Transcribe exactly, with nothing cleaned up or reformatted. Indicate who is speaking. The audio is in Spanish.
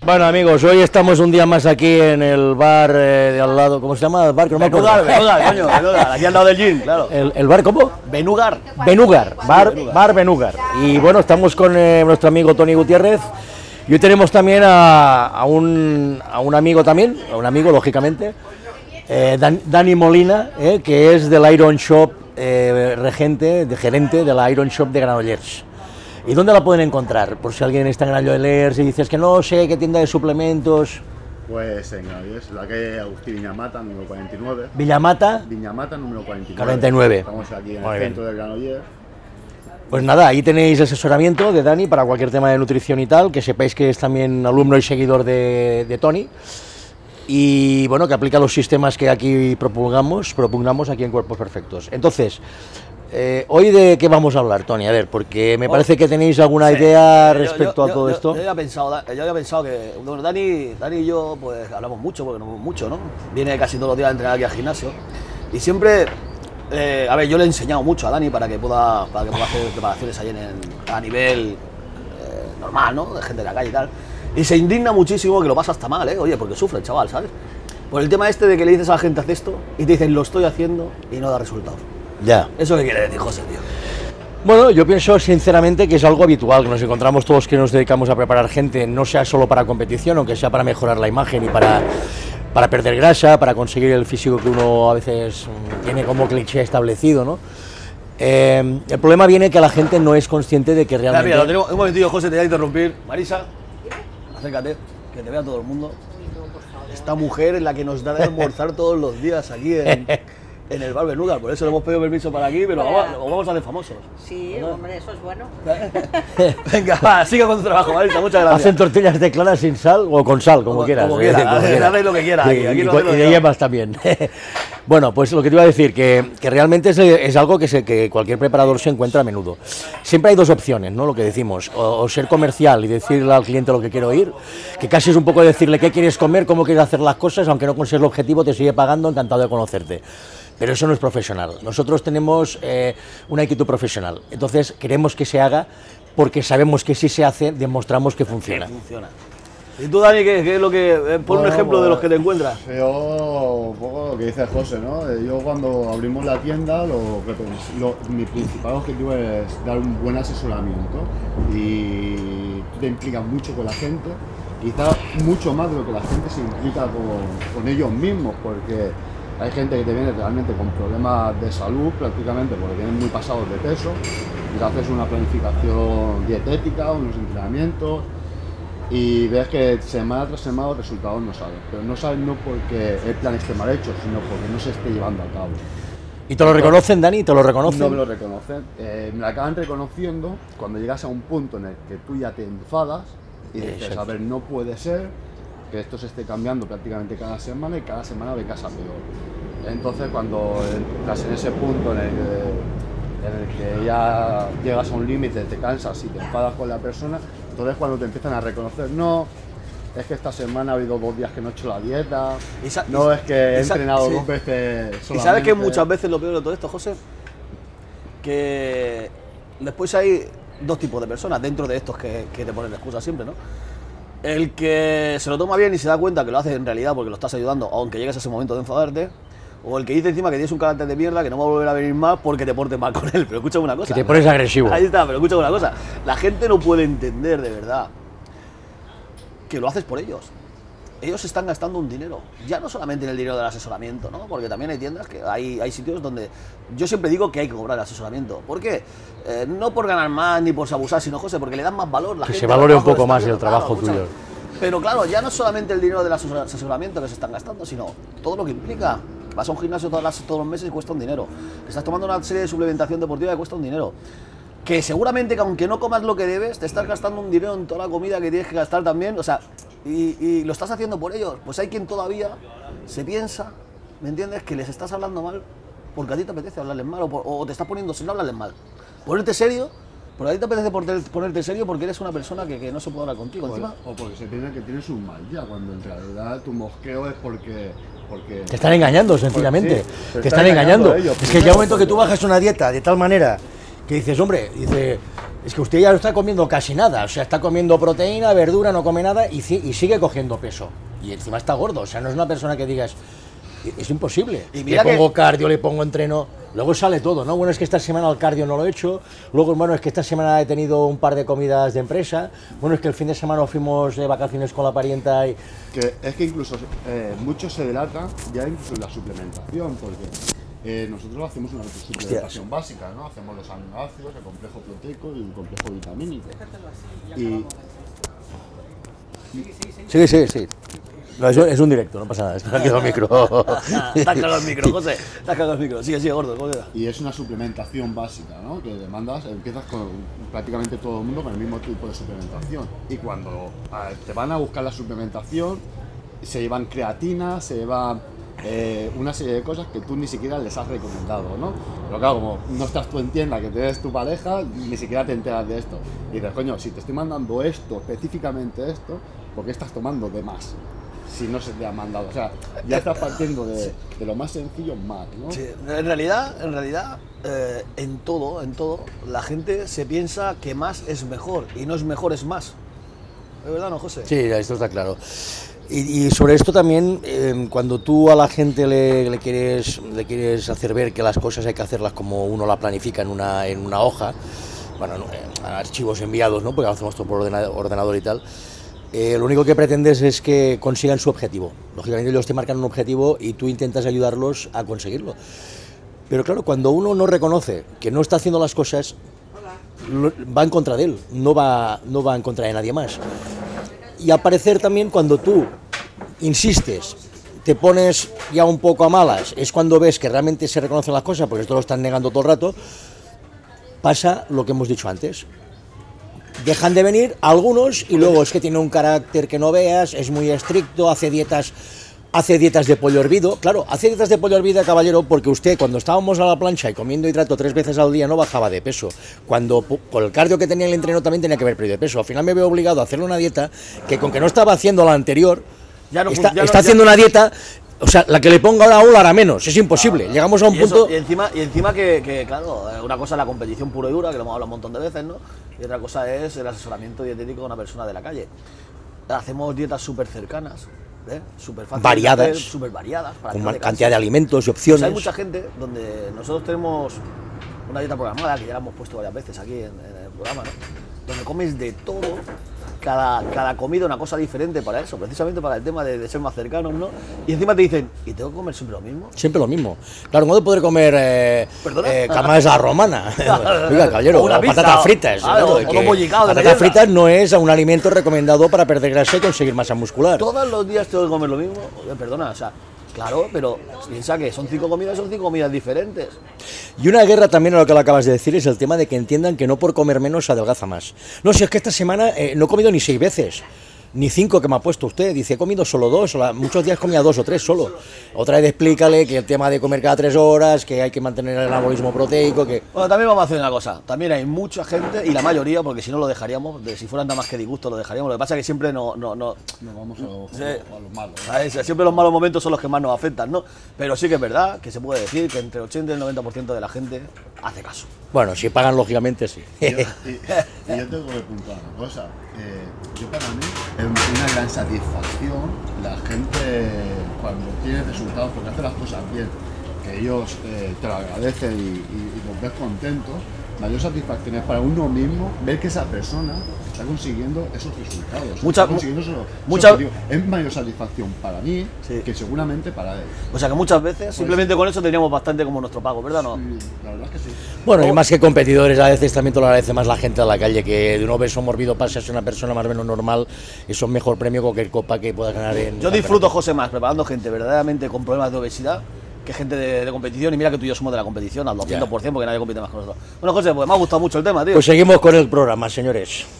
Speaker 1: Bueno, amigos, hoy estamos un día más aquí en el bar eh, de al lado. ¿Cómo se llama el bar? Que no me acuerdo.
Speaker 2: Benugar, Benugar, coño, Benugar, aquí al lado del gym, claro.
Speaker 1: ¿El, el bar cómo?
Speaker 2: Benugar.
Speaker 1: Benugar, bar,
Speaker 2: Sí, Benugar.
Speaker 1: bar Benugar. Y bueno, estamos con eh, nuestro amigo Toni Gutiérrez. Y hoy tenemos también a, a, un, a un amigo también, a un amigo, lógicamente, eh, Dan, Dani Molina, eh, que es del Iron Shop, eh, regente, de gerente de la Iron Shop de Granollers. ¿Y dónde la pueden encontrar? Por si alguien está en Granollers y dices que no sé qué tienda de suplementos.
Speaker 3: Pues en Granollers, la calle Agustín Viñamata, número cuarenta y nueve.
Speaker 1: Villamata.
Speaker 3: Viñamata, número cuarenta y nueve.
Speaker 1: cuarenta y nueve.
Speaker 3: Estamos aquí en
Speaker 1: Muy
Speaker 3: el
Speaker 1: bien.
Speaker 3: centro de Granollers.
Speaker 1: Pues nada, ahí tenéis asesoramiento de Dani para cualquier tema de nutrición y tal, que sepáis que es también alumno y seguidor de, de Toni. Y bueno, que aplica los sistemas que aquí propulgamos, propugnamos aquí en Cuerpos Perfectos. Entonces, eh, ¿hoy de qué vamos a hablar, Toni? A ver, porque me parece que tenéis alguna
Speaker 2: Sí.
Speaker 1: idea
Speaker 2: Yo-
Speaker 1: respecto
Speaker 2: yo-
Speaker 1: a todo
Speaker 2: yo-
Speaker 1: esto.
Speaker 2: Yo, había pensado, da- yo había pensado que, bueno, Dani, Dani y yo pues hablamos mucho, porque nos vemos mucho, ¿no? Viene casi todos los días a entrenar aquí al gimnasio. Y siempre, eh, a ver, yo le he enseñado mucho a Dani para que pueda, para que pueda hacer preparaciones ahí en, en- a nivel eh, normal, ¿no? De gente de la calle y tal. Y se indigna muchísimo, que lo pasa hasta mal, ¿eh? Oye, porque sufre el chaval, ¿sabes? Por el tema este de que le dices a la gente, haz esto, y te dicen, lo estoy haciendo, y no da resultados.
Speaker 1: Ya.
Speaker 2: ¿Eso qué quiere decir, José, tío?
Speaker 1: Bueno, yo pienso sinceramente que es algo habitual, que nos encontramos todos que nos dedicamos a preparar gente, no sea solo para competición, aunque sea para mejorar la imagen y para, para perder grasa, para conseguir el físico que uno a veces mm, tiene como cliché establecido, ¿no? Eh, el problema viene que la gente no es consciente de que
Speaker 2: Mira,
Speaker 1: realmente...
Speaker 2: mira, lo tenemos, un momentillo, José, te voy a interrumpir. Marisa, acércate, que te vea todo el mundo. Esta mujer es la que nos da de almorzar todos los días aquí en, en el bar Benugar. Por eso le hemos pedido permiso para aquí, pero vamos, lo vamos a hacer famosos.
Speaker 4: Sí,
Speaker 2: ¿verdad?
Speaker 4: hombre, eso es bueno.
Speaker 2: Venga, va, sigue con tu trabajo, Marisa, muchas gracias.
Speaker 1: Hacen tortillas de clara sin sal o con sal, como,
Speaker 2: Como-
Speaker 1: quieras.
Speaker 2: como
Speaker 1: eh,
Speaker 2: quiera,
Speaker 1: como
Speaker 2: haz-
Speaker 1: quieras.
Speaker 2: haz lo que quiera,
Speaker 1: Y,
Speaker 2: aquí- aquí
Speaker 1: y
Speaker 2: no
Speaker 1: con-
Speaker 2: hacemos
Speaker 1: y de
Speaker 2: nada.
Speaker 1: hierbas también. Bueno, pues lo que te iba a decir, que, que realmente es, es algo que, se, que cualquier preparador se encuentra a menudo. Siempre hay dos opciones, ¿no? Lo que decimos, o, o ser comercial y decirle al cliente lo que quiere oír, que casi es un poco decirle qué quieres comer, cómo quieres hacer las cosas, aunque no consigues el objetivo, te sigue pagando, encantado de conocerte. Pero eso no es profesional. Nosotros tenemos eh, una actitud profesional, entonces queremos que se haga porque sabemos que si se hace, demostramos que funciona.
Speaker 2: Funciona. ¿Y tú, Dani, qué, qué es lo que... eh, pon un
Speaker 3: Bueno,
Speaker 2: ejemplo de
Speaker 3: pues,
Speaker 2: los que te encuentras.
Speaker 3: Yo, un poco lo que dice José, ¿no? Eh, Yo cuando abrimos la tienda, lo, que pens- lo- mi principal objetivo es dar un buen asesoramiento y te implicas mucho con la gente, quizás mucho más de lo que la gente se implica con, con ellos mismos, porque hay gente que te viene realmente con problemas de salud prácticamente porque vienen muy pasados de peso y te haces una planificación dietética, unos entrenamientos y ves que semana tras semana los resultados no salen, pero no salen no porque el plan esté mal hecho, sino porque no se esté llevando a cabo.
Speaker 1: ¿Y te lo reconocen, Dani? ¿Te lo reconocen?
Speaker 3: No me lo reconocen, eh, me lo acaban reconociendo cuando llegas a un punto en el que tú ya te enfadas y dices,
Speaker 1: Exacto.
Speaker 3: a ver, no puede ser que esto se esté cambiando prácticamente cada semana y cada semana vengas a peor. Entonces cuando entras en ese punto en el que, en el que ya llegas a un límite, te cansas y te enfadas con la persona, entonces cuando te empiezan a reconocer, no, es que esta semana ha habido dos días que no he hecho la dieta,
Speaker 2: Y sa-
Speaker 3: no
Speaker 2: y-
Speaker 3: es que he
Speaker 2: y sa-
Speaker 3: entrenado
Speaker 2: sí.
Speaker 3: dos veces solamente.
Speaker 2: ¿Y sabes que muchas veces lo peor de todo esto, José? Que después hay dos tipos de personas dentro de estos que, que te ponen excusas siempre, ¿no? El que se lo toma bien y se da cuenta que lo hace en realidad porque lo estás ayudando, aunque llegues a ese momento de enfadarte. O el que dice encima que tienes un carácter de mierda, que no va a volver a venir más porque te portes mal con él. Pero escúchame una cosa.
Speaker 1: Que te pones agresivo.
Speaker 2: Ahí está, pero escúchame una cosa. La gente no puede entender de verdad que lo haces por ellos. Ellos están gastando un dinero, ya no solamente en el dinero del asesoramiento, ¿no? Porque también hay tiendas que hay, hay sitios donde yo siempre digo que hay que cobrar el asesoramiento. ¿Por qué? Eh, no por ganar más ni por abusar, sino, José, porque le dan más valor. La
Speaker 1: Que
Speaker 2: gente
Speaker 1: se valore
Speaker 2: al
Speaker 1: un poco
Speaker 2: trabajo
Speaker 1: más
Speaker 2: está
Speaker 1: el trabajo
Speaker 2: haciendo, claro,
Speaker 1: tuyo.
Speaker 2: escúchame. Pero claro, ya no es solamente el dinero del asesor- asesoramiento que se están gastando, sino todo lo que implica. Vas a un gimnasio todas las, todos los meses y cuesta un dinero. Estás tomando una serie de suplementación deportiva que cuesta un dinero. Que seguramente que aunque no comas lo que debes, te estás gastando un dinero en toda la comida que tienes que gastar también, o sea, y, y lo estás haciendo por ellos. Pues hay quien todavía se piensa, ¿me entiendes?, que les estás hablando mal porque a ti te apetece hablarles mal o, por- o te estás poniendo sin hablarles mal. Ponerte serio, porque a ti te apetece ponerte- ponerte serio porque eres una persona que, que no se puede hablar contigo.
Speaker 3: O,
Speaker 2: Encima,
Speaker 3: o porque se piensa que tienes un mal ya, cuando en realidad tu mosqueo es porque... porque
Speaker 1: Te están engañando, sencillamente.
Speaker 3: Pues sí,
Speaker 1: te están engañando.
Speaker 3: ellos,
Speaker 1: Es que llega un
Speaker 3: primero,
Speaker 1: momento que tú
Speaker 3: porque-
Speaker 1: bajas una dieta de tal manera que dices, hombre, dice, Es que usted ya no está comiendo casi nada, o sea, está comiendo proteína, verdura, no come nada y, y sigue cogiendo peso. Y encima está gordo, o sea, no es una persona que digas, es imposible.
Speaker 2: Y mira
Speaker 1: le pongo
Speaker 2: que...
Speaker 1: cardio, le pongo entreno, luego sale todo, ¿no? Bueno, es que esta semana el cardio no lo he hecho, luego, bueno, es que esta semana he tenido un par de comidas de empresa, bueno, es que el fin de semana fuimos de vacaciones con la parienta y...
Speaker 3: Que es que incluso eh, mucho se delata ya incluso en la suplementación, porque eh, nosotros hacemos una suplementación
Speaker 1: Hostias.
Speaker 3: básica, ¿no? Hacemos los aminoácidos, el complejo proteico y el complejo vitamínico. Y
Speaker 1: Sí, sí, sí. No, eso es un directo, no pasa nada, está aquí el micro.
Speaker 2: Te has cagado el micro, José. Te has cagado el micro. Sigue, sigue, gordo. gordo.
Speaker 3: Y es una suplementación básica, ¿no? Que demandas, empiezas con prácticamente todo el mundo con el mismo tipo de suplementación. Y cuando a, te van a buscar la suplementación, se llevan creatina, se llevan eh, una serie de cosas que tú ni siquiera les has recomendado, ¿no? Pero claro, como no estás tú en tienda, que tienes tu pareja, ni siquiera te enteras de esto. Y dices, coño, si te estoy mandando esto, específicamente esto, ¿por qué estás tomando de más? Si no se te ha mandado, o sea, ya estás partiendo de, de lo más sencillo más, ¿no?
Speaker 2: Sí, en realidad, en realidad, eh, en todo, en todo, la gente se piensa que más es mejor y no es mejor, es más. ¿Es verdad, no, José?
Speaker 1: Sí, esto está claro. Y, y sobre esto también, eh, cuando tú a la gente le, le, quieres, le quieres hacer ver que las cosas hay que hacerlas como uno la planifica en una, en una hoja, bueno, en archivos enviados, ¿no? Porque lo hacemos todo por ordenador, ordenador y tal. Eh, lo único que pretendes es que consigan su objetivo. Lógicamente ellos te marcan un objetivo y tú intentas ayudarlos a conseguirlo. Pero claro, cuando uno no reconoce que no está haciendo las cosas, lo, va en contra de él, no va, no va en contra de nadie más. Y al parecer también cuando tú insistes, te pones ya un poco a malas, es cuando ves que realmente se reconocen las cosas, porque esto lo están negando todo el rato, pasa lo que hemos dicho antes. Dejan de venir algunos y luego es que tiene un carácter que no veas, es muy estricto, hace dietas, hace dietas de pollo hervido. Claro, hace dietas de pollo hervido, caballero, porque usted cuando estábamos a la plancha y comiendo hidrato tres veces al día no bajaba de peso. Cuando con el cardio que tenía el entreno también tenía que haber perdido de peso. Al final me veo obligado a hacerle una dieta que con que no estaba haciendo la anterior,
Speaker 2: Ya no,
Speaker 1: está,
Speaker 2: ya no,
Speaker 1: está
Speaker 2: ya-
Speaker 1: haciendo una dieta... O sea, la que le ponga ahora a uno la hará menos, es imposible.
Speaker 2: Ah,
Speaker 1: Llegamos a un
Speaker 2: y eso-
Speaker 1: punto...
Speaker 2: y encima, y encima que, que, claro, eh, una cosa es la competición pura y dura, que lo hemos hablado un montón de veces, ¿no? Y otra cosa es el asesoramiento dietético de una persona de la calle. Hacemos dietas súper cercanas, ¿eh? Súper fáciles.
Speaker 1: Variadas.
Speaker 2: de hacer, súper variadas. Para
Speaker 1: Con
Speaker 2: que no
Speaker 1: una
Speaker 2: te
Speaker 1: cantidad de
Speaker 2: canses.
Speaker 1: alimentos y
Speaker 2: Pues
Speaker 1: opciones.
Speaker 2: hay mucha gente donde nosotros tenemos una dieta programada, que ya la hemos puesto varias veces aquí en, en el programa, ¿no? Donde comes de todo, cada, cada comida una cosa diferente para eso, precisamente para el tema de, de ser más cercanos, ¿no? Y encima te dicen, ¿y tengo que comer siempre lo mismo?
Speaker 1: Siempre lo mismo. Claro, ¿cuándo podré comer eh,
Speaker 2: ¿Perdona?
Speaker 1: eh, camas a la romana? Oiga, caballero,
Speaker 2: O una
Speaker 1: o
Speaker 2: pizza,
Speaker 1: patatas
Speaker 2: o-
Speaker 1: fritas.
Speaker 2: claro,
Speaker 1: claro,
Speaker 2: o
Speaker 1: de
Speaker 2: dos
Speaker 1: que
Speaker 2: bollicaos de
Speaker 1: patatas
Speaker 2: merienda.
Speaker 1: fritas no es un alimento recomendado para perder grasa y conseguir masa muscular.
Speaker 2: Todos los días tengo que comer lo mismo. Oye, perdona, o sea, claro, pero piensa que son cinco comidas, son cinco comidas diferentes.
Speaker 1: Y una guerra también a lo que lo acabas de decir es el tema de que entiendan que no por comer menos se adelgaza más. No, si es que esta semana eh, no he comido ni seis veces. Ni cinco que me ha puesto usted, dice, he comido solo dos, o la- muchos días comía dos o tres solo. Otra vez explícale que el tema de comer cada tres horas, que hay que mantener el anabolismo proteico, que...
Speaker 2: Bueno, también vamos a hacer una cosa. También hay mucha gente, y la mayoría, porque si no lo dejaríamos, de, si fueran nada más que disgusto lo dejaríamos. Lo que pasa es que siempre no... no, no
Speaker 3: Nos vamos a lo,
Speaker 2: Sí.
Speaker 3: a lo malo.
Speaker 2: ¿sabes? Siempre los malos momentos son los que más nos afectan, ¿no? Pero sí que es verdad que se puede decir que entre el ochenta y el noventa por ciento de la gente hace caso.
Speaker 1: Bueno, si pagan lógicamente sí.
Speaker 3: Yo, y, y yo tengo que apuntar una cosa. Eh, yo para mí es una gran satisfacción la gente cuando tiene resultados, porque hace las cosas bien, que ellos eh, te lo agradecen y, y, y los ves contentos. Mayor satisfacción es para uno mismo ver que esa persona está consiguiendo esos resultados.
Speaker 2: Mucha-
Speaker 3: está consiguiendo esos- esos
Speaker 2: mucha-
Speaker 3: objetivos. Es mayor satisfacción para mí
Speaker 2: Sí.
Speaker 3: que seguramente para él.
Speaker 2: O sea que muchas veces, simplemente con eso tendríamos bastante como nuestro pago, ¿verdad? ¿No?
Speaker 3: Y la verdad es que sí.
Speaker 1: Bueno, y más que competidores, a veces también te lo agradece más la gente de la calle, que de un obeso morbido pase a ser una persona más o menos normal, eso es mejor premio que cualquier copa que puedas ganar en...
Speaker 2: Yo disfruto, José, más preparando gente verdaderamente con problemas de obesidad que gente de, de competición. Y mira que tú y yo somos de la competición al doscientos por ciento porque nadie compite más con nosotros. Bueno, José, pues me ha gustado mucho el tema, tío.
Speaker 1: Pues seguimos con el programa, señores.